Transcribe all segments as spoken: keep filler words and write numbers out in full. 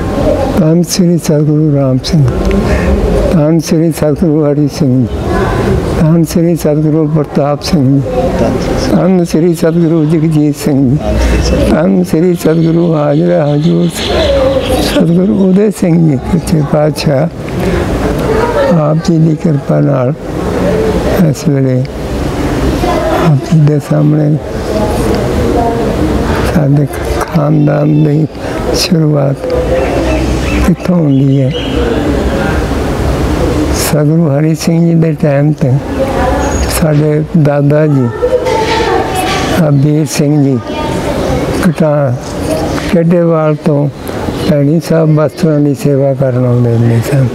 ਧੰਨ ਸ੍ਰੀ ਸਤਿਗੁਰੂ ਰਾਮ ਸਿੰਘ, ਧੰਨ ਸ੍ਰੀ ਸਤਿਗੁਰੂ ਹਰੀ ਸਿੰਘ, ਧੰਨ ਸ੍ਰੀ ਸਤਿਗੁਰੂ ਪ੍ਰਤਾਪ ਸਿੰਘ, ਧੰਨ ਸ੍ਰੀ ਸਤਿਗੁਰੂ ਜਗਜੀਤ ਸਿੰਘ, ਧੰਨ ਸ੍ਰੀ ਸਤਿਗੁਰੂ ਹਾਜ਼ਰਾ ਹਜ਼ੂਰ ਸਤਿਗੁਰੂ ਉਦੈ ਸਿੰਘ ਜੀ ਸੱਚੇ ਪਾਤਸ਼ਾਹ। ਆਪ ਜੀ ਦੀ ਕਿਰਪਾ ਨਾਲ ਇਸ ਵੇਲੇ ਆਪ ਜੀ ਦੇ ਸਾਹਮਣੇ ਸਾਡੇ ਖਾਨਦਾਨ ਦੀ ਸ਼ੁਰੂਆਤ ਕਿੱਥੋਂ ਹੁੰਦੀ ਹੈ। ਸਤਿਗੁਰੂ ਹਰੀ ਸਿੰਘ ਜੀ ਦੇ ਟਾਈਮ 'ਤੇ ਸਾਡੇ ਦਾਦਾ ਜੀ ਅਬੀਰ ਸਿੰਘ ਜੀ ਕਟਾ ਚੱਡੇਵਾਲ ਤੋਂ ਭੈਣੀ ਸਾਹਿਬ ਵਸਤੂਆਂ ਦੀ ਸੇਵਾ ਕਰਨ ਆਉਂਦੇ ਨੇ ਸਨ।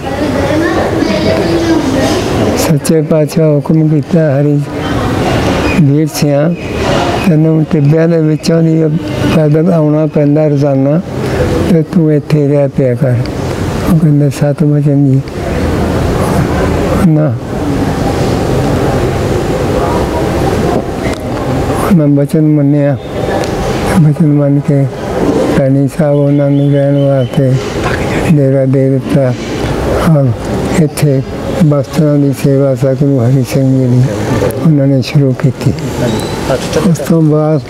ਸੱਚੇ ਪਾਤਸ਼ਾਹ ਹੁਕਮ ਕੀਤਾ, ਹਰੀ ਵੀਰ ਸਿਆਂ ਤੈਨੂੰ ਟਿੱਬਿਆਂ ਦੇ ਵਿੱਚੋਂ ਦੀ ਪੈਦਲ ਆਉਣਾ ਪੈਂਦਾ ਰੋਜ਼ਾਨਾ, ਅਤੇ ਤੂੰ ਇੱਥੇ ਰਹਿ ਪਿਆ ਕਰ। ਉਹ ਕਹਿੰਦੇ ਸਤ ਵਚਨ ਜੀ ਨਾ, ਮੈਂ ਵਚਨ ਮੰਨਿਆ। ਵਚਨ ਮੰਨ ਕੇ ਭੈਣੀ ਸਾਹਿਬ ਉਹਨਾਂ ਨੂੰ ਰਹਿਣ ਵਾਸਤੇ ਡੇਰਾ ਦੇ ਦਿੱਤਾ। ਔਰ ਇੱਥੇ ਵਸਤਰਾਂ ਦੀ ਸੇਵਾ ਸਤਿਗੁਰੂ ਹਰੀ ਸਿੰਘ ਜੀ ਨੇ ਉਹਨਾਂ ਨੇ ਸ਼ੁਰੂ ਕੀਤੀ। ਉਸ ਤੋਂ ਬਾਅਦ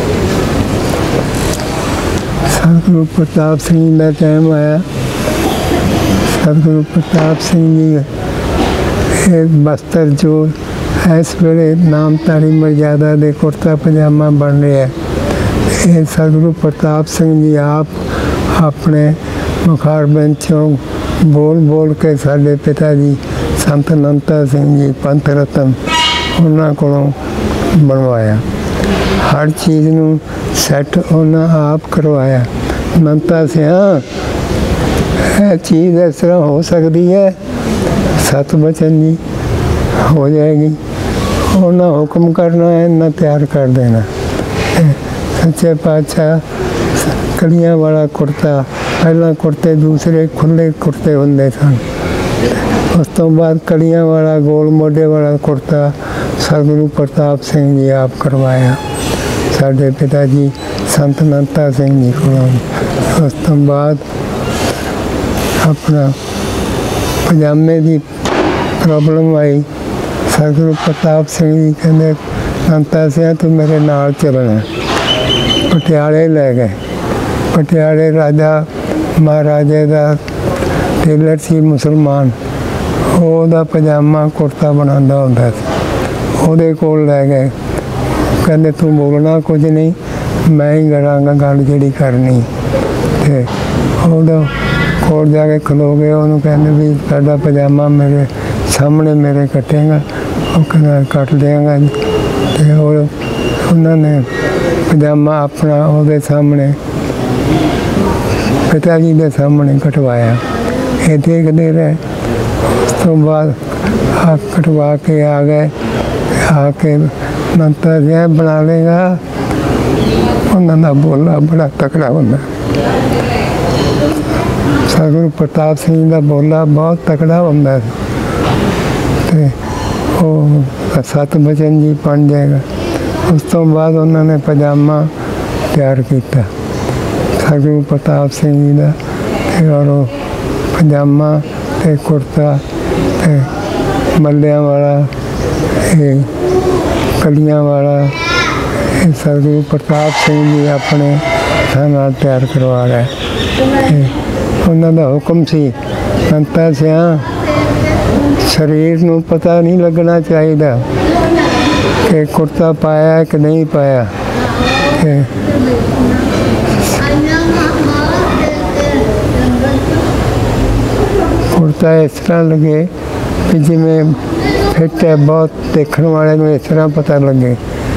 ਸਤਿਗੁਰੂ ਪ੍ਰਤਾਪ ਸਿੰਘ ਦਾ ਟਾਈਮ ਆਇਆ। ਸਤਿਗੁਰੂ ਪ੍ਰਤਾਪ ਸਿੰਘ ਜੀ ਇਹ ਬਸਤਰ ਜੋ ਇਸ ਵੇਲੇ ਨਾਮਧਾਰੀ ਮਰਜ਼ਾਦਾ ਦੇ ਕੁੜਤਾ ਪਜਾਮਾ ਬਣ ਰਿਹਾ, ਇਹ ਸਤਿਗੁਰੂ ਪ੍ਰਤਾਪ ਸਿੰਘ ਜੀ ਆਪ ਆਪਣੇ ਮੁਖਾਰ ਬੰਚੋਂ ਬੋਲ ਬੋਲ ਕੇ ਸਾਡੇ ਪਿਤਾ ਜੀ ਸੰਤ ਅਨੰਤਾ ਸਿੰਘ ਜੀ ਪੰਥ ਰਤਨ ਉਹਨਾਂ ਕੋਲੋਂ ਬਣਵਾਇਆ। ਹਰ ਚੀਜ਼ ਨੂੰ ਸੈੱਟ ਉਹਨਾਂ ਆਪ ਕਰਵਾਇਆ। ਅਨੰਤਾ ਸਿਆਂ ਇਹ ਚੀਜ਼ ਇਸ ਤਰ੍ਹਾਂ ਹੋ ਸਕਦੀ ਹੈ, ਸਤ ਬਚਨ ਜੀ ਹੋ ਜਾਏਗੀ। ਉਹਨਾਂ ਹੁਕਮ ਕਰਨਾ ਹੈ ਨਾ ਤਿਆਰ ਕਰ ਦੇਣਾ। ਸੱਚੇ ਪਾਤਸ਼ਾਹ ਕਲੀਆਂ ਵਾਲਾ ਕੁੜਤਾ, ਪਹਿਲਾਂ ਕੁੜਤੇ ਦੂਸਰੇ ਖੁੱਲ੍ਹੇ ਕੁੜਤੇ ਹੁੰਦੇ ਸਨ। ਉਸ ਤੋਂ ਬਾਅਦ ਕਲੀਆਂ ਵਾਲਾ ਗੋਲ ਮੋਢੇ ਵਾਲਾ ਕੁੜਤਾ ਸਤਿਗੁਰੂ ਪ੍ਰਤਾਪ ਸਿੰਘ ਜੀ ਆਪ ਕਰਵਾਇਆ, ਸਾਡੇ ਪਿਤਾ ਜੀ ਸੰਤ ਅਨੰਤਾ ਸਿੰਘ ਜੀ ਕੋਲੋਂ। ਉਸ ਤੋਂ ਬਾਅਦ ਆਪਣਾ ਪਜਾਮੇ ਦੀ ਪ੍ਰੋਬਲਮ ਆਈ। ਸਤਿਗੁਰੂ ਪ੍ਰਤਾਪ ਸਿੰਘ ਜੀ ਕਹਿੰਦੇ ਅਨੰਤਾ ਸਿੰਘ ਤੂੰ ਮੇਰੇ ਨਾਲ ਚੱਲਣਾ। ਪਟਿਆਲੇ ਲੈ ਗਏ। ਪਟਿਆਲੇ ਰਾਜਾ ਮਹਾਰਾਜੇ ਦਾ ਟੇਲਰ ਸੀ ਮੁਸਲਮਾਨ, ਉਹਦਾ ਪਜਾਮਾ ਕੁੜਤਾ ਬਣਾਉਂਦਾ ਹੁੰਦਾ ਸੀ। ਉਹਦੇ ਕੋਲ ਲੈ ਗਏ। ਕਹਿੰਦੇ ਤੂੰ ਬੋਲਣਾ ਕੁਝ ਨਹੀਂ, ਮੈਂ ਹੀ ਕਰਾਂਗਾ ਗੱਲ ਜਿਹੜੀ ਕਰਨੀ। ਅਤੇ ਉਹਦਾ ਕੋਲ ਜਾ ਕੇ ਖਲੋ ਗਏ। ਉਹਨੂੰ ਕਹਿੰਦੇ ਵੀ ਸਾਡਾ ਪਜਾਮਾ ਮੇਰੇ ਸਾਹਮਣੇ ਮੇਰੇ ਕੱਟੇਗਾ। ਉਹ ਕਹਿੰਦਾ ਕੱਟ ਦਿਆਂਗਾ। ਅਤੇ ਉਹ ਉਹਨਾਂ ਨੇ ਪਜਾਮਾ ਆਪਣਾ ਉਹਦੇ ਸਾਹਮਣੇ ਪਿਤਾ ਜੀ ਦੇ ਸਾਹਮਣੇ ਕਟਵਾਇਆ। ਇਹ ਦੇਖਦੇ ਰਹੇ। ਉਸ ਤੋਂ ਬਾਅਦ ਆ ਕਟਵਾ ਕੇ ਆ ਗਏ। ਆ ਕੇ ਮੰਤਰ ਜਿਹਾ ਬਣਾ ਲੇਗਾ। ਉਹਨਾਂ ਦਾ ਬੋਲਾ ਬੜਾ ਤਕੜਾ ਹੁੰਦਾ। ਸਤਿਗੁਰੂ ਪ੍ਰਤਾਪ ਸਿੰਘ ਦਾ ਬੋਲਾ ਬਹੁਤ ਤਕੜਾ ਹੁੰਦਾ ਸੀ। ਅਤੇ ਉਹ ਸਤ ਬਚਨ ਜੀ ਬਣ ਜਾਏਗਾ। ਉਸ ਤੋਂ ਬਾਅਦ ਉਹਨਾਂ ਨੇ ਪਜਾਮਾ ਤਿਆਰ ਕੀਤਾ ਸਤਿਗੁਰੂ ਪ੍ਰਤਾਪ ਸਿੰਘ ਜੀ ਦਾ। ਅਤੇ ਔਰ ਉਹ ਪਜਾਮਾ ਅਤੇ ਕੁੜਤਾ ਅਤੇ ਮੱਲਿਆਂ ਵਾਲਾ, ਇਹ ਕਲੀਆਂ ਵਾਲਾ, ਇਹ ਸਤਿਗੁਰੂ ਪ੍ਰਤਾਪ ਸਿੰਘ ਜੀ ਆਪਣੇ ਹੱਥਾਂ ਨਾਲ ਤਿਆਰ ਕਰਵਾ ਰਹੇ। ਉਹਨਾਂ ਦਾ ਹੁਕਮ ਸੀ ਅਨੰਤਾ ਸਿਆਂ ਸਰੀਰ ਨੂੰ ਪਤਾ ਨਹੀਂ ਲੱਗਣਾ ਚਾਹੀਦਾ ਕਿ ਕੁੜਤਾ ਪਾਇਆ ਕਿ ਨਹੀਂ ਪਾਇਆ। ਕੁੜਤਾ ਇਸ ਤਰ੍ਹਾਂ ਲੱਗੇ ਕਿ ਜਿਵੇਂ ਫਿੱਟ ਹੈ, ਬਹੁਤ ਦੇਖਣ ਵਾਲੇ ਨੂੰ ਇਸ ਤਰ੍ਹਾਂ ਪਤਾ ਲੱਗੇ,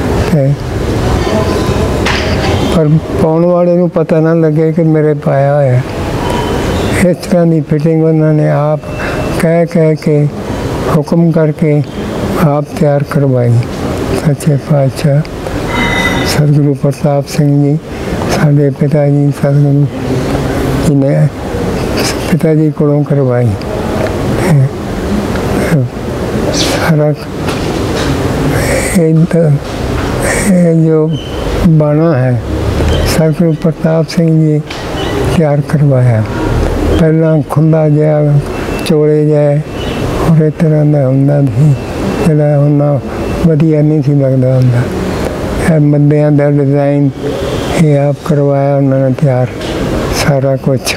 ਪਰ ਪਾਉਣ ਵਾਲੇ ਨੂੰ ਪਤਾ ਨਾ ਲੱਗੇ ਕਿ ਮੇਰੇ ਪਾਇਆ ਹੋਇਆ। ਇਸ ਤਰ੍ਹਾਂ ਦੀ ਫਿਟਿੰਗ ਉਹਨਾਂ ਨੇ ਆਪ ਕਹਿ ਕਹਿ ਕੇ ਹੁਕਮ ਕਰਕੇ ਆਪ ਤਿਆਰ ਕਰਵਾਈ। ਸੱਚੇ ਪਾਤਸ਼ਾਹ ਸਤਿਗੁਰੂ ਪ੍ਰਤਾਪ ਸਿੰਘ ਜੀ ਸਾਡੇ ਪਿਤਾ ਜੀ ਸਤਿਗੁਰੂ ਜੀ ਨੇ ਪਿਤਾ ਜੀ ਕੋਲੋਂ ਕਰਵਾਈ। ਸਾਰਾ ਇਹ ਜੋ बाना है सतगुरु प्रताप सिंह जी तैयार करवाया। ਪਹਿਲਾਂ ਖੁੱਲ੍ਹਾ ਜਿਹਾ ਚੋਲੇ ਜਿਹਾ ਹੋਰ ਤਰ੍ਹਾਂ ਦਾ ਹੁੰਦਾ ਸੀ, ਜਿਹੜਾ ਉਹਨਾਂ ਵਧੀਆ ਨਹੀਂ ਸੀ ਲੱਗਦਾ ਹੁੰਦਾ। ਇਹ ਬੰਦਿਆਂ ਦਾ ਡਿਜ਼ਾਈਨ ਇਹ ਆਪ ਕਰਵਾਇਆ ਉਹਨਾਂ ਨੇ ਤਿਆਰ ਸਾਰਾ ਕੁਛ।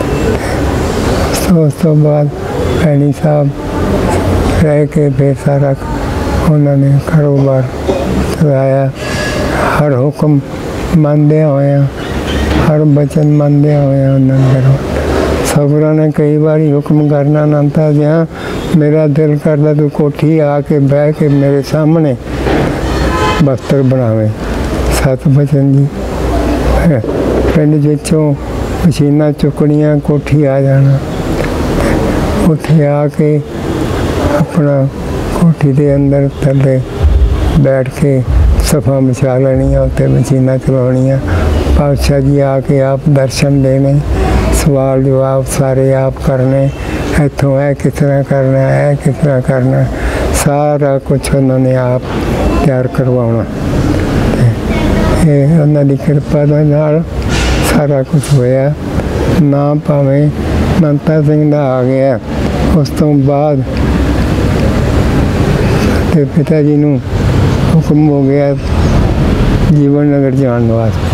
ਉਸ ਤੋਂ ਬਾਅਦ ਭੈਣੀ ਸਾਹਿਬ ਰਹਿ ਕੇ ਫਿਰ ਸਾਰਾ ਉਹਨਾਂ ਨੇ ਕਾਰੋਬਾਰ ਚਲਾਇਆ। ਹਰ ਹੁਕਮ ਮੰਨਦਿਆਂ ਹੋਇਆਂ, ਹਰ ਬਚਨ ਮੰਨਦਿਆਂ ਹੋਇਆਂ ਉਹਨਾਂ ਨੇ ਕਰੋ। ਸਭਰਾਂ ਨੇ ਕਈ ਵਾਰੀ ਹੁਕਮ ਕਰਨਾ ਨੰਤਾ ਜਿਹਾ, ਮੇਰਾ ਦਿਲ ਕਰਦਾ ਤੂੰ ਕੋਠੀ ਆ ਕੇ ਬਹਿ ਕੇ ਮੇਰੇ ਸਾਹਮਣੇ ਬਸਤਰ ਬਣਾਵੇ। ਸਤ ਬਚਨ ਜੀ ਪਿੰਡ ਵਿੱਚੋਂ ਮਸ਼ੀਨਾਂ ਚੁੱਕਣੀਆਂ, ਕੋਠੀ ਆ ਜਾਣਾ, ਉੱਥੇ ਆ ਕੇ ਆਪਣਾ ਕੋਠੀ ਦੇ ਅੰਦਰ ਥੱਲੇ ਬੈਠ ਕੇ ਸਫਾ ਵਿਛਾ ਲੈਣੀਆਂ, ਉੱਤੇ ਮਸ਼ੀਨਾਂ ਚਲਾਉਣੀਆਂ। ਪਾਤਸ਼ਾਹ ਜੀ ਆ ਕੇ ਆਪ ਦਰਸ਼ਨ ਦੇਣੇ, ਸਵਾਲ ਜਵਾਬ ਸਾਰੇ ਆਪ ਕਰਨੇ। ਇੱਥੋਂ ਇਹ ਕਿਸ ਤਰ੍ਹਾਂ ਕਰਨਾ, ਇਹ ਕਿਸ ਤਰ੍ਹਾਂ ਕਰਨਾ, ਸਾਰਾ ਕੁਛ ਉਹਨਾਂ ਨੇ ਆਪ ਤਿਆਰ ਕਰਵਾਉਣਾ। ਇਹ ਉਹਨਾਂ ਦੀ ਕਿਰਪਾ ਦੇ ਨਾਲ ਸਾਰਾ ਕੁਛ ਹੋਇਆ। ਨਾ ਭਾਵੇਂ ਮਮਤਾ ਸਿੰਘ ਦਾ ਆ ਗਿਆ, ਉਸ ਤੋਂ ਬਾਅਦ ਤੇ ਪਿਤਾ ਜੀ ਨੂੰ ਹੁਕਮ ਹੋ ਗਿਆ ਜੀਵਨ ਨਗਰ ਜਾਣ ਵਾਸਤੇ।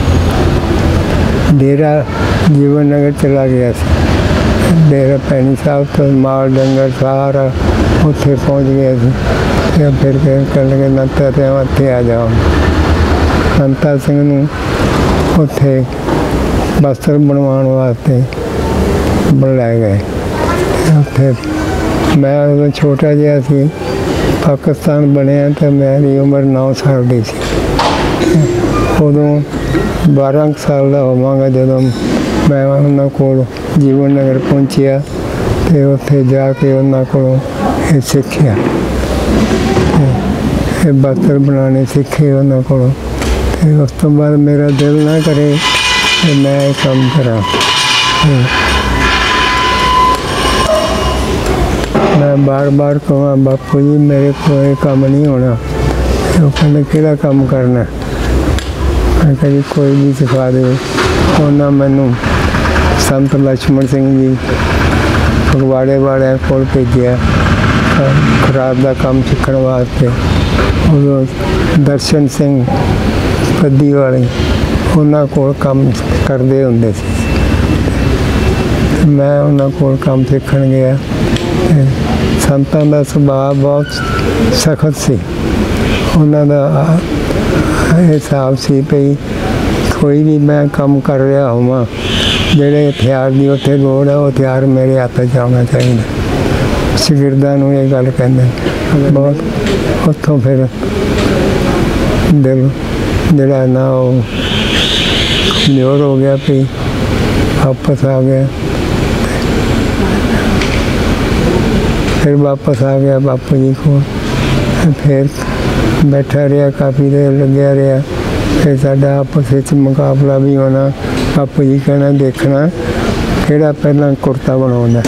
ਡੇਰਾ ਜੀਵਨ ਨਗਰ ਚਲਾ ਗਿਆ ਸੀ। ਡੇਰਾ ਭੈਣੀ ਸਾਹਿਬ ਤੋਂ ਮਾਲ ਡੰਗਰ ਸਾਰਾ ਉੱਥੇ ਪਹੁੰਚ ਗਿਆ ਸੀ। ਅਤੇ ਫਿਰ ਕਹਿਣ ਲੱਗੇ ਨੰਤਾ ਤੇ ਉੱਥੇ ਆ ਜਾਓ। ਨੰਤਾ ਸਿੰਘ ਨੂੰ ਉੱਥੇ ਬਸਤਰ ਬਣਵਾਉਣ ਵਾਸਤੇ ਬੁਲਾਏ ਗਏ। ਉੱਥੇ ਮੈਂ ਉਦੋਂ ਛੋਟਾ ਜਿਹਾ ਸੀ, ਪਾਕਿਸਤਾਨ ਬਣਿਆ ਤਾਂ ਮੇਰੀ ਉਮਰ ਨੌ ਸਾਲ ਦੀ ਸੀ। ਉਦੋਂ ਬਾਰਾਂ ਕੁ ਸਾਲ ਦਾ ਹੋਵਾਂਗਾ ਜਦੋਂ ਮੈਂ ਉਹਨਾਂ ਕੋਲ ਜੀਵਨ ਨਗਰ ਪਹੁੰਚਿਆ ਅਤੇ ਉੱਥੇ ਜਾ ਕੇ ਉਹਨਾਂ ਕੋਲੋਂ ਇਹ ਸਿੱਖਿਆ, ਇਹ ਬਸਤਰ ਬਣਾਉਣੇ ਸਿੱਖੇ ਉਹਨਾਂ ਕੋਲੋਂ। ਅਤੇ ਉਸ ਤੋਂ ਬਾਅਦ ਮੇਰਾ ਦਿਲ ਨਾ ਕਰੇ ਕਿ ਮੈਂ ਇਹ ਕੰਮ ਕਰਾਂ। ਮੈਂ ਬਾਰ ਬਾਰ ਕਹਾਂ ਬਾਪੂ ਜੀ ਮੇਰੇ ਕੋਲ ਇਹ ਕੰਮ ਨਹੀਂ ਹੋਣਾ। ਉਹ ਕਹਿੰਦੇ ਕਿਹੜਾ ਕੰਮ ਕਰਨਾ? ਮੈਂ ਕਿਹਾ ਜੀ ਕੋਈ ਵੀ ਸਿਖਾ ਦਿਓ। ਉਹਨਾਂ ਮੈਨੂੰ ਸੰਤ ਲਛਮਣ ਸਿੰਘ ਜੀ ਫਗਵਾੜੇ ਵਾਲਿਆਂ ਕੋਲ ਭੇਜਿਆ ਖਰਾਦ ਦਾ ਕੰਮ ਸਿੱਖਣ ਵਾਸਤੇ। ਉਦੋਂ ਦਰਸ਼ਨ ਸਿੰਘ ਪੱਦੀ ਵਾਲੇ ਉਹਨਾਂ ਕੋਲ ਕੰਮ ਕਰਦੇ ਹੁੰਦੇ ਸੀ। ਮੈਂ ਉਹਨਾਂ ਕੋਲ ਕੰਮ ਸਿੱਖਣ ਗਿਆ। ਸੰਤਾਂ ਦਾ ਸੁਭਾਅ ਬਹੁਤ ਸਖਤ ਸੀ। ਉਹਨਾਂ ਦਾ ਇਹ ਹਿਸਾਬ ਸੀ ਭਈ ਕੋਈ ਵੀ ਮੈਂ ਕੰਮ ਕਰ ਰਿਹਾ ਹੋਵਾਂ, ਜਿਹੜੇ ਹਥਿਆਰ ਦੀ ਉੱਥੇ ਲੋੜ ਹੈ ਉਹ ਹਥਿਆਰ ਮੇਰੇ ਹੱਥ 'ਚ ਆਉਣਾ ਚਾਹੀਦਾ। ਸ਼ਾਗਿਰਦਾਂ ਨੂੰ ਇਹ ਗੱਲ ਕਹਿੰਦੇ ਬਹੁਤ। ਉੱਥੋਂ ਫਿਰ ਦਿਲ ਜਿਹੜਾ ਨਾ ਉਹ ਕਮਜ਼ੋਰ ਹੋ ਗਿਆ, ਵੀ ਵਾਪਸ ਆ ਗਿਆ। ਫਿਰ ਵਾਪਸ ਆ ਗਿਆ ਬਾਪੂ ਜੀ ਕੋਲ। ਫਿਰ ਬੈਠਾ ਰਿਹਾ, ਕਾਫੀ ਦੇਰ ਲੱਗਿਆ ਰਿਹਾ। ਫਿਰ ਸਾਡਾ ਆਪਸ ਵਿੱਚ ਮੁਕਾਬਲਾ ਵੀ ਹੋਣਾ। ਬਾਪੂ ਜੀ ਕਹਿਣਾ ਦੇਖਣਾ ਕਿਹੜਾ ਪਹਿਲਾਂ ਕੁੜਤਾ ਬਣਾਉਂਦਾ।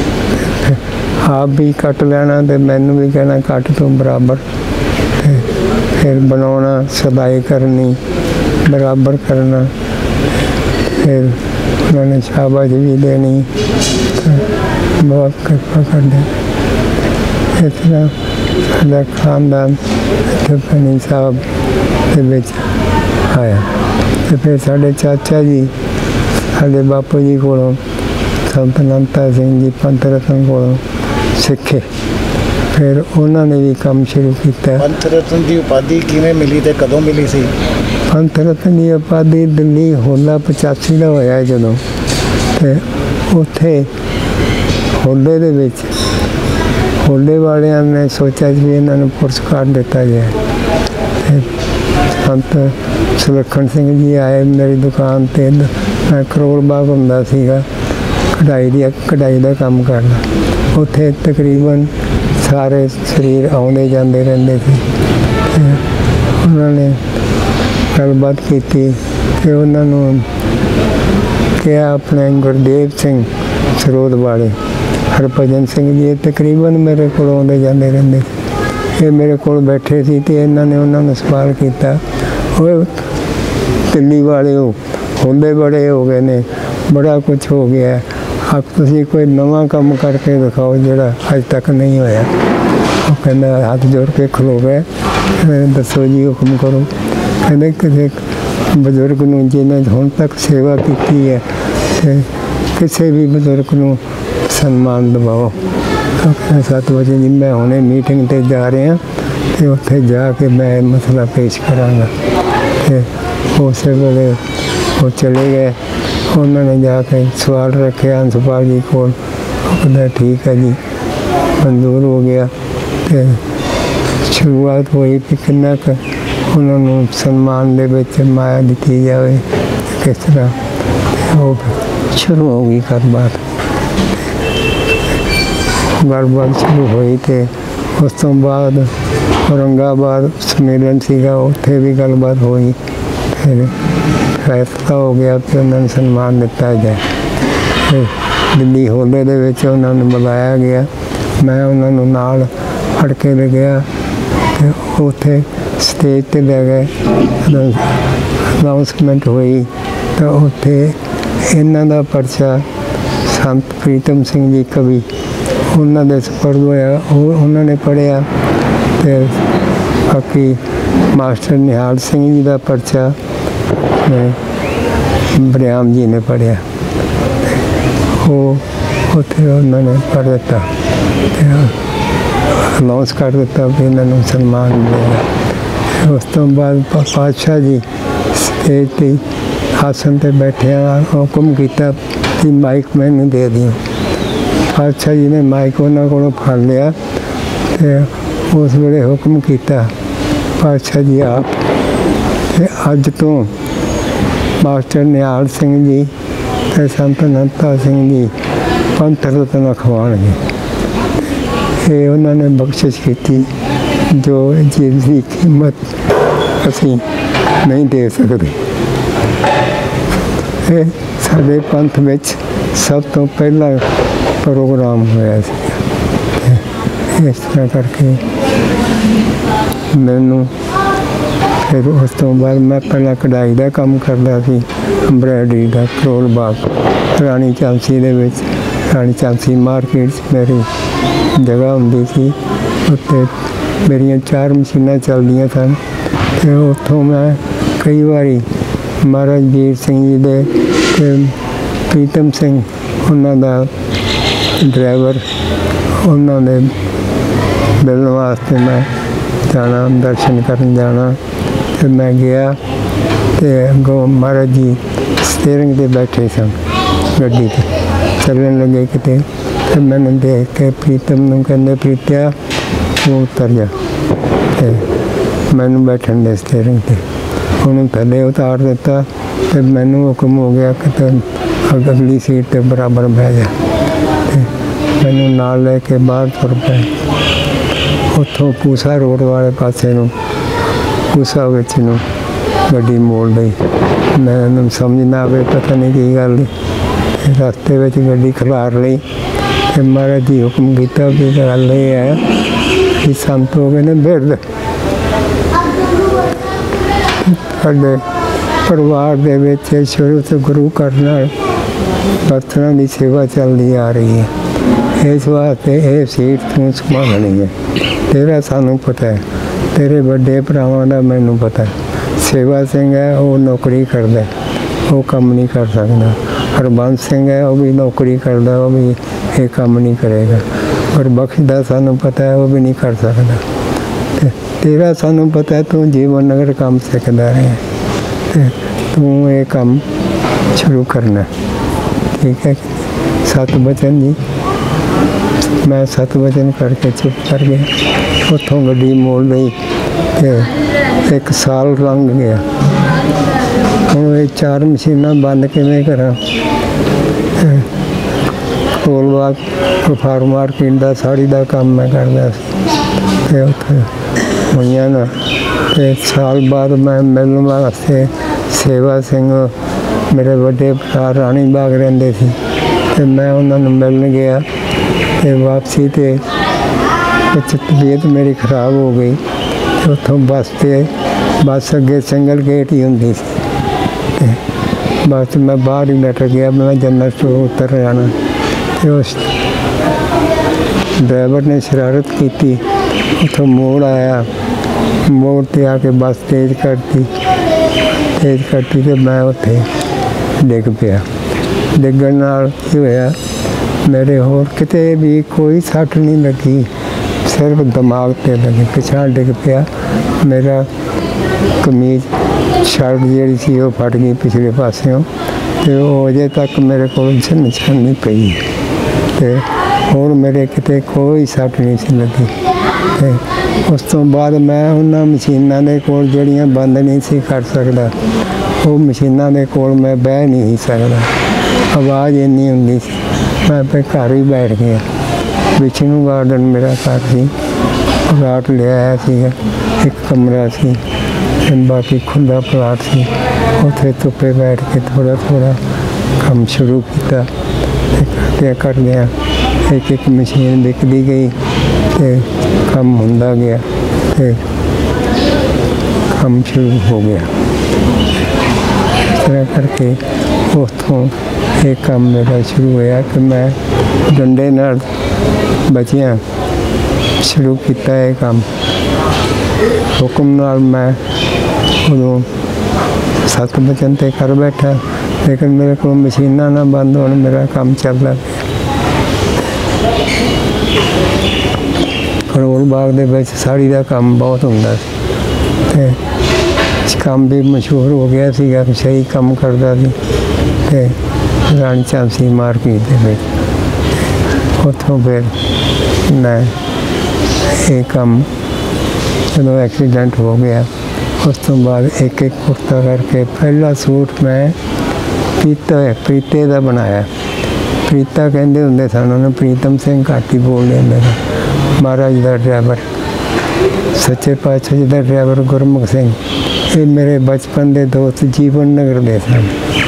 ਆਪ ਵੀ ਕੱਟ ਲੈਣਾ ਅਤੇ ਮੈਨੂੰ ਵੀ ਕਹਿਣਾ ਕੱਟ ਤੋਂ ਬਰਾਬਰ। ਅਤੇ ਫਿਰ ਬਣਾਉਣਾ, ਸਿਲਾਈ ਕਰਨੀ, ਬਰਾਬਰ ਕਰਨਾ। ਫਿਰ ਉਹਨਾਂ ਨੇ ਸ਼ਾਬਾਸ਼ ਵੀ ਦੇਣੀ। ਬਹੁਤ ਕਿਰਪਾ ਕਰਦੇ। ਇਸ ਤਰ੍ਹਾਂ ਸਾਡਾ ਖਾਨਦਾਨ ਇੱਥੇ ਭੈਣੀ ਸਾਹਿਬ ਦੇ ਵਿੱਚ ਆਇਆ। ਅਤੇ ਫਿਰ ਸਾਡੇ ਚਾਚਾ ਜੀ ਸਾਡੇ ਬਾਪੂ ਜੀ ਕੋਲੋਂ ਸੰਤ ਨੰਤਾ ਸਿੰਘ ਜੀ ਪੰਥ ਰਤਨ ਕੋਲੋਂ ਸਿੱਖੇ। ਫਿਰ ਉਹਨਾਂ ਨੇ ਵੀ ਕੰਮ ਸ਼ੁਰੂ ਕੀਤਾ। ਪੰਥ ਰਤਨ ਦੀ ਉਪਾਧੀ ਕਿਵੇਂ ਮਿਲੀ ਅਤੇ ਕਦੋਂ ਮਿਲੀ ਸੀ? ਪੰਥ ਰਤਨ ਦੀ ਉਪਾਧੀ ਦਿੱਲੀ ਹੋਲਾ ਪਚਾਸੀ ਦਾ ਹੋਇਆ ਜਦੋਂ, ਅਤੇ ਉੱਥੇ ਹੋਲੇ ਦੇ ਵਿੱਚ ਹੋਲੇ ਵਾਲਿਆਂ ਨੇ ਸੋਚਿਆ ਵੀ ਇਹਨਾਂ ਨੂੰ ਪੁਰਸਕਾਰ ਦਿੱਤਾ ਜਾਏ। ਅਤੇ ਸੰਤ ਸੁਲੱਖਣ ਸਿੰਘ ਜੀ ਆਏ ਮੇਰੀ ਦੁਕਾਨ 'ਤੇ। ਮੈਂ ਕਰੋਲ ਬਾਗ ਹੁੰਦਾ ਸੀਗਾ, ਕਢਾਈ ਦੀ ਕਢਾਈ ਦਾ ਕੰਮ ਕਰਨਾ। ਉੱਥੇ ਤਕਰੀਬਨ ਸਾਰੇ ਸਰੀਰ ਆਉਂਦੇ ਜਾਂਦੇ ਰਹਿੰਦੇ ਸੀ। ਅਤੇ ਉਹਨਾਂ ਨੇ ਗੱਲਬਾਤ ਕੀਤੀ ਅਤੇ ਉਹਨਾਂ ਨੂੰ ਕਿਹਾ ਆਪਣੇ ਗੁਰਦੇਵ ਸਿੰਘ ਸਰੋਦ ਵਾਲੇ, ਹਰਭਜਨ ਸਿੰਘ ਜੀ ਤਕਰੀਬਨ ਮੇਰੇ ਕੋਲ ਆਉਂਦੇ ਜਾਂਦੇ ਰਹਿੰਦੇ ਸੀ। ਇਹ ਮੇਰੇ ਕੋਲ ਬੈਠੇ ਸੀ ਅਤੇ ਇਹਨਾਂ ਨੇ ਉਹਨਾਂ ਨੂੰ ਸਵਾਲ ਕੀਤਾ, ਉਹ ਦਿੱਲੀ ਵਾਲੇ ਹੋ ਹੁੰਦੇ ਬੜੇ ਹੋ ਗਏ ਨੇ, ਬੜਾ ਕੁਛ ਹੋ ਗਿਆ, आप तुसीं कोई नवा काम करके दिखाओ जिहड़ा अज तक नहीं होया। वो कहंदा हाथ जोड़ के खलो गए, दसो जी हुक्म करो। कहंदे किसी बजुर्ग नूं जिन्हें हुण तक सेवा की है ते किसी भी बजुर्ग नूं सन्मान दिवाओ। सत्त बजे जी मैं हुणे मीटिंग ते जा रहा तो उत्थे जाके मैं मसला पेश करांगा। ते उस वेले वो चले गए, उन्होंने जाके सवाल रखे अंशपाल जी को, कहता ठीक है जी मंजूर हो गया। तो शुरुआत हुई कि किन्ना क उन्होंने सन्मान दे विच माया दी जाए, किस तरह वो शुरू हो गई गलबात। गलबात शुरू हुई तो उस तो बाद औरंगाबाद सम्मेलन सीगा, उत्थे भी गलबात हुई। फिर फैसला हो गया कि उन्होंने सन्मान दिता जाए। दिल्ली होले दे विच उन्होंने बुलाया गया, मैं उन्होंने नाल फड़ के ले गया तो उत्थे स्टेज ते ले गए। अनाउंसमेंट हुई तो उत्थे इन्हां दा परचा संत प्रीतम सिंह जी कवि उन्होंने सपुर्द होया, उन्होंने पढ़िया। तो बाकी मास्टर निहाल सिंह जी का परचा बरियाम जी ने पढ़िया। वो उत्थे उन्होंने पढ़ दिता, अनाउंस कर दिता भी इन्होंने सन्मान मिलेगा। उस तो बाद पातशाह जी स्टेज ते आसन ते बैठे हुक्म किया कि माइक मैनू दे दियो। पातशाह जी ने माइक उन्होंने को फड़ लिया तो उस वेले हुक्म किया पातशाह जी आप अज तो मास्टर निहाल सिंह जी ते संत अनंता सिंह जी पंथ रत्न खवाणगे। ये उन्होंने बख्शिश की जो जिसकी कीमत असी नहीं दे सकते। ये साडे पंथ में सब तो पहला प्रोग्राम होया। इस तरह करके मैनू फिर उस तो बाद मैं पहला कढ़ाई का काम करता सी, एम्ब्रॉयडरी का करोल बाग रानी चांसी दे विच। रानी चांसी मार्केट मेरी जगह होंदी सी, उत्ते मेरिया चार मशीनां चलदियां सन। तो उत्थों मैं कई बारी महाराज वीर सिंह जी दे ते प्रीतम सिंह उन्हां दा ड्राइवर उन्होंने मिलने वास्ते मैं जाना, दर्शन करन जाना। फिर मैं गया तो अगों महाराज जी स्टेयरिंग ते बैठे सन, गड्डी ते चलन लगे किते। फिर मैंने देख के प्रीतम नूं कहंदे प्रीत्या तू उतर जा, मैनू बैठन दे स्टेयरिंग ते। उन्होंने थल्ले उतार दिता। फिर मैनू हुक्म हो गया कि अगली सीट ते बराबर बह जा। मैनू नाल लेके बाहर तुर पे उतों पूसा रोड वाले पासे नूं पूसा विच नूं गड्डी मोड़ दी। मैनू समझ ना आवे पता नहीं की गल। रस्ते विच गड्डी खिलार ली। फिर महाराज जी हुक्म किया भी गल ये है कि संत हो गए ने बिरध। साडे परिवार दे विच शुरू तो गुरु घर नाल बर्तनां दी सेवा चलदी आ रही है। इस वास्ते ये सीट तू संभालनी है। तेरा सानू पता है, तेरे बड़े भरावां दा मैनू पता है। सेवा सिंह है वो नौकरी करदा, वो काम नहीं कर सकता। हरबंस सिंह है वो भी नौकरी करदा, वो भी ये काम नहीं करेगा। और बख्श दा सानू पता है वो भी नहीं कर सकता। ते तेरा सानू पता है तू जीवन नगर काम सिखदा रहे, तू ये काम शुरू करना। ठीक है, सत बचन जी मैं सत वचन करके चुप कर गया। उतों गड्डी मोड़ ली तो एक साल लंघ गया। हूँ ये चार मशीनां बंद किवें करा। कोल बाग कफार मार्केट का साड़ी का काम मैं करता सी। उत्थे होइयां ना ते साल बाद मैं मिलने वास्ते सेवा सिंह मेरे बड़े भरा रानी बाग रहिंदे सी ते मैं उन्होंने मिलन गया। ते वापसी ते कुछ तबीयत मेरी खराब हो गई। उतों बस ते बस अगे सिंगल गेट ही होंदी सी। बस मैं बाहर ही बैठ गया, मैं जनरल स्टोर उतर जाना। तो उस ड्राइवर ने शरारत की, उतो मोड़ आया, मोड़ ते आके बस तेज करती तेज करती तो मैं उत्थे डिग पिया। डिगण नाल की होया, मेरे होर किते भी कोई सट नहीं लगी, सिर्फ दिमाग ते लगी, पिछा डिग पिया। मेरा कमीज शर्ट जी सी वो फट गई पिछले पासों, तो अजे तक मेरे को निशानी पई ते होर मेरे किते कोई सट नहीं सी लगी। ते उस तो बाद मैं उन्होंने मशीनों के कोल जड़ियाँ बंद नहीं सी कर सकता, वो मशीनों के कोल मैं बह नहीं सकता, आवाज़ इन्नी होंदी सी। मैं अपने घर ही बैठ गया। विष्णु गार्डन मेरा घर सी, प्लाट लिया सीगा, एक कमरा सी, बाकी खुला प्लाट सी। उत्थे धुप्पे बैठ के थोड़ा थोड़ा काम शुरू किया, करदे करदे एक एक मशीन विकती गई तो काम होंदा गया, तो काम शुरू हो गया। इस तरह करके उतों एक काम मेरा शुरू होया कि मैं डंडे नाल बचियां शुरू किया है काम। हुक्म नाल मैं उदों सत्त बचन ते कर बैठा, लेकिन मेरे को मशीना ना बंद होने मेरा काम चल रहा। करोल बाग दे विच साड़ी का काम बहुत होंदा सी, काम भी मशहूर हो गया सीगा, सही काम करता सी। ते रानी झांसी मार्केट दे विच उतों फिर मैं ये काम जो एक्सीडेंट हो गया, उस तो बाद एक एक कुर्ता करके पहला सूट मैं पीता प्रीते का बनाया। प्रीता कहते होंगे सन, उन्हें प्रीतम सिंह घाटी बोलते होंगे सन। महाराज का ड्राइवर, सच्चे पातशाह जी का ड्राइवर गुरमुख सिंह, ये मेरे बचपन के दोस्त जीवन नगर के सन।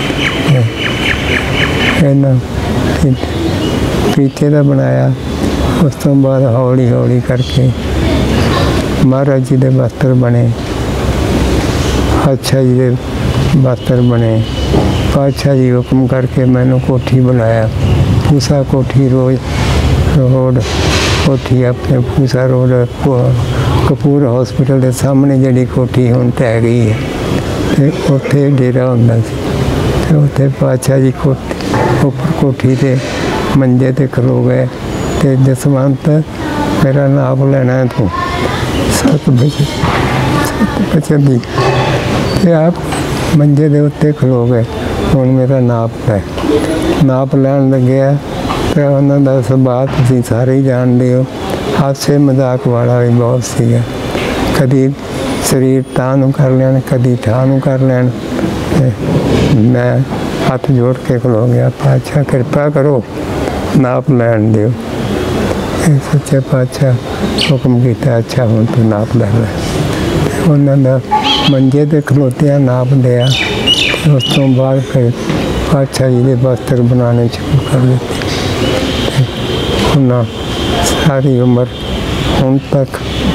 पीते का बनाया, उस तो बाद हौली हौली करके महाराज जी के वस्त्र बने, पातशाह जी के वस्त्र बने। पातशाह जी हुक्म करके मैंने कोठी बनाया, पूसा कोठी रोज रोड कोठी अपने पूसा रोड कपूर हॉस्पिटल के सामने जी कोठी हुण ढह गई है, तो उत्थे डेरा होंदा सी। तो उत्थे पातशाह जी कोठी उपर कोठी ते मंजे ते खलो गए, तो जसवंत मेरा नाप लेना है तू सत्त बजे सत्त बजे दी, ते आप मंजे के उत्ते खलो गए। हुण मेरा नाप है, नाप लैन लग्या तो उन्होंने का सुभाव तुसीं सारे ही जानते हो, हादसे मजाक वाला भी बहुत सीगा। कभी शरीर तां कर लैन, कभी ठां कर लैन। मैं हाथ जोड़ के खलो गया, पातशाह कृपा करो नाप लैन दिओ। सच्चे पातशाह हुक्म किया, अच्छा हुण तू नाप लै लै। उन्होंने मंजे ते खलोतिया नाप दिया, उस तो बाद फिर पातशाह जी के वस्त्र बनाने शुरू कर दिते। उन्हें सारी उम्र हुण तक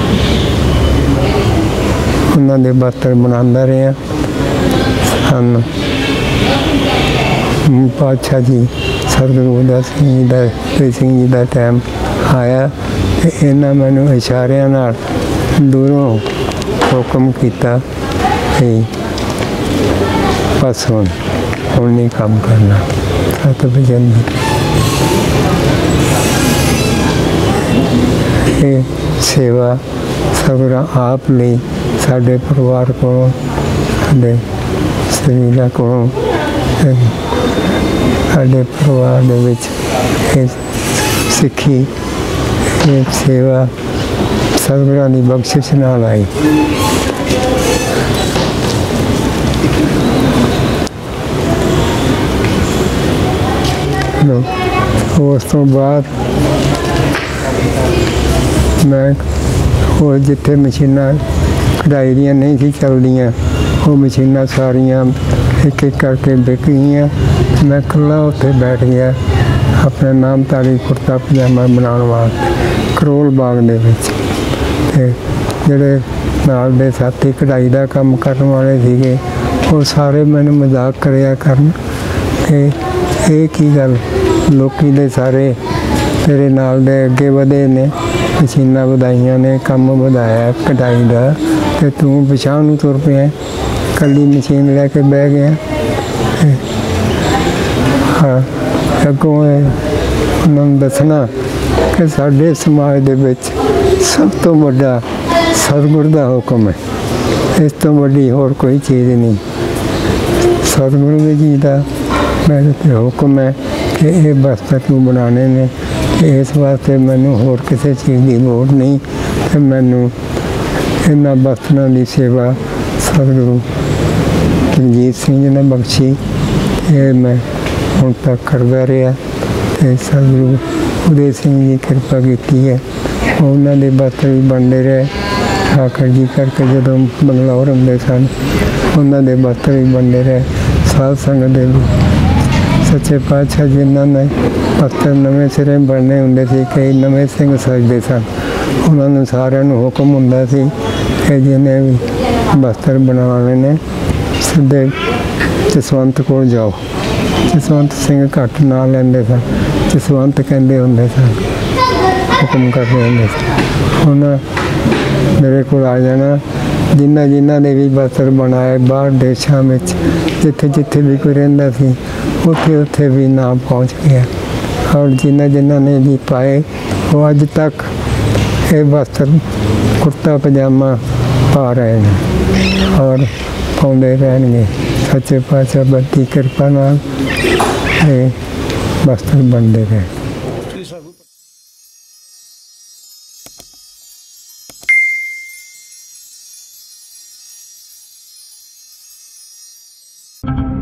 उन्होंने वस्त्र बनाता रहा। सन पातशाह जी सतगुरु उदय सिंह जी का उदय सिंह जी का टाइम आया, तो इन्होंने मैनू इशारियां नाल दूरों हुक्म किया कि बस हुण हुण नहीं काम करना। सत वचन ये सेवा सगरा आप ली, साडे परिवार को साडे शरीर को साडे परिवार दे विच ये सिक्खी, ये सेवा सतगुरां दी बख्शिश नाल आई। उस तो बाद मैं वो जिथे मशीना कढ़ाई दियां नहीं सी चलदियां, वो मशीना सारिया एक एक करके बिक गई। मैं कला उत्थे बैठ गया अपने नामधारी कुर्ता पजामा बनाने वास्ते करोल बाग दे विच। ते जिहड़े नाल दे साथी कढ़ाई का काम करने वाले सीगे, वो सारे मैंने मजाक करिया करन कि ये की गल ਲੋਕੀ ਦੇ ਸਾਰੇ ਤੇਰੇ ਨਾਲ ਦੇ ਅੱਗੇ ਵਧੇ ਨੇ, ਮਸ਼ੀਨਾਂ ਵਧਾਈਆਂ ਨੇ, ਕੰਮ ਵਧਾਇਆ ਕਢਾਈ ਦਾ, ਤੇ ਤੂੰ ਪਿਛਾਂਹ ਨੂੰ ਤੁਰ ਪਿਆ, ਇਕੱਲੀ ਮਸ਼ੀਨ ਲੈ ਕੇ ਬਹਿ ਗਿਆ। ਹਾਂ, ਅੱਗੋਂ ਉਹਨਾਂ ਨੂੰ ਦੱਸਣਾ ਕਿ ਸਾਡੇ ਸਮਾਜ ਦੇ ਵਿੱਚ ਸਭ ਤੋਂ ਵੱਡਾ ਸਤਿਗੁਰ ਦਾ ਹੁਕਮ ਹੈ, ਇਸ ਤੋਂ ਵੱਡੀ ਹੋਰ ਕੋਈ ਚੀਜ਼ ਨਹੀਂ। ਸਤਿਗੁਰੂ ਜੀ ਦਾ ਮੇਰੇ 'ਤੇ ਹੁਕਮ ਹੈ ਕਿ ਇਹ ਬਸਤਰ ਤੂੰ ਬਣਾਉਣੇ ਨੇ, ਇਸ ਵਾਸਤੇ ਮੈਨੂੰ ਹੋਰ ਕਿਸੇ ਚੀਜ਼ ਦੀ ਲੋੜ ਨਹੀਂ, ਅਤੇ ਮੈਨੂੰ ਇਹਨਾਂ ਬਸਤਰਾਂ ਦੀ ਸੇਵਾ ਸਤਿਗੁਰੂ ਰਣਜੀਤ ਸਿੰਘ ਜੀ ਨੇ ਬਖਸ਼ੀ। ਇਹ ਮੈਂ ਹੁਣ ਤੱਕ ਕਰਦਾ ਰਿਹਾ, ਅਤੇ ਸਤਿਗੁਰੂ ਉਦੈ ਸਿੰਘ ਜੀ ਕਿਰਪਾ ਕੀਤੀ ਹੈ, ਉਹਨਾਂ ਦੇ ਬਸਤਰ ਵੀ ਬਣਦੇ ਰਹੇ। ਆਖਰ ਜੀ ਕਰਕੇ ਜਦੋਂ ਬੰਗਲੌਰ ਹੁੰਦੇ ਸਨ, ਉਹਨਾਂ ਦੇ ਬਸਤਰ ਵੀ ਬਣਦੇ ਰਹੇ। ਸਾਧ ਸੰਗਤ ਦੇ ਵੀ ਸੱਚੇ ਪਾਤਸ਼ਾਹ ਜਿਨ੍ਹਾਂ ਨੇ ਬਸਤਰ ਨਵੇਂ ਸਿਰੇ ਬਣਨੇ ਹੁੰਦੇ ਸੀ, ਕਈ ਨਵੇਂ ਸਿੰਘ ਸਜਦੇ ਸਨ, ਉਹਨਾਂ ਨੂੰ ਸਾਰਿਆਂ ਨੂੰ ਹੁਕਮ ਹੁੰਦਾ ਸੀ ਕਿ ਜਿਹਨੇ ਵੀ ਬਸਤਰ ਬਣਾਉਣੇ ਨੇ ਸਿੱਧੇ ਜਸਵੰਤ ਕੋਲ ਜਾਓ। ਜਸਵੰਤ ਸਿੰਘ ਘੱਟ ਨਾਂ ਲੈਂਦੇ ਸਨ, ਜਸਵੰਤ ਕਹਿੰਦੇ ਹੁੰਦੇ ਸਨ, ਹੁਕਮ ਕਰਦੇ ਹੁੰਦੇ ਸਨ। ਹੁਣ ਮੇਰੇ ਕੋਲ ਆ ਜਾਣਾ, ਜਿਨ੍ਹਾਂ ਜਿਨ੍ਹਾਂ ਨੇ ਵੀ ਬਸਤਰ ਬਣਾਏ ਬਾਹਰ ਦੇਸ਼ਾਂ ਵਿੱਚ, ਜਿੱਥੇ ਜਿੱਥੇ ਵੀ ਕੋਈ ਰਹਿੰਦਾ ਸੀ ਉੱਥੇ ਉੱਥੇ ਵੀ ਨਾਮ ਪਹੁੰਚ ਗਿਆ। ਔਰ ਜਿਨ੍ਹਾਂ ਜਿਨ੍ਹਾਂ ਨੇ ਵੀ ਪਾਏ ਉਹ ਅੱਜ ਤੱਕ ਇਹ ਬਸਤਰ ਕੁੜਤਾ ਪਜਾਮਾ ਪਾ ਰਹੇ ਨੇ ਔਰ ਪਾਉਂਦੇ ਰਹਿਣਗੇ। ਸੱਚੇ ਪਾਤਸ਼ਾਹ ਦੀ ਕਿਰਪਾ ਨਾਲ ਇਹ ਬਸਤਰ ਬਣਦੇ ਰਹੇ। you